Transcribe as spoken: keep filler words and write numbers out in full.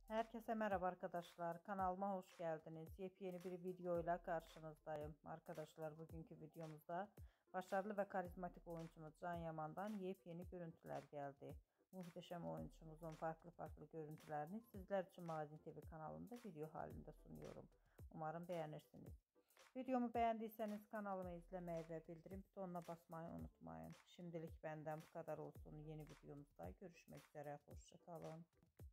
Herkese merhaba arkadaşlar. Kanalıma hoş geldiniz. Yepyeni bir videoyla karşınızdayım. Arkadaşlar bugünkü videomuzda başarılı ve karizmatik oyuncumuz Can Yaman'dan yepyeni görüntüler geldi. Muhteşem oyuncumuzun farklı farklı görüntülerini sizler için Magazin T V kanalında video halinde sunuyorum. Umarım beğenirsiniz. Videomu beğendiyseniz kanalımı izlemeyi ve bildirim butonuna basmayı unutmayın. Şimdilik benden bu kadar olsun. Yeni videomuzda görüşmek üzere. Hoşça kalın.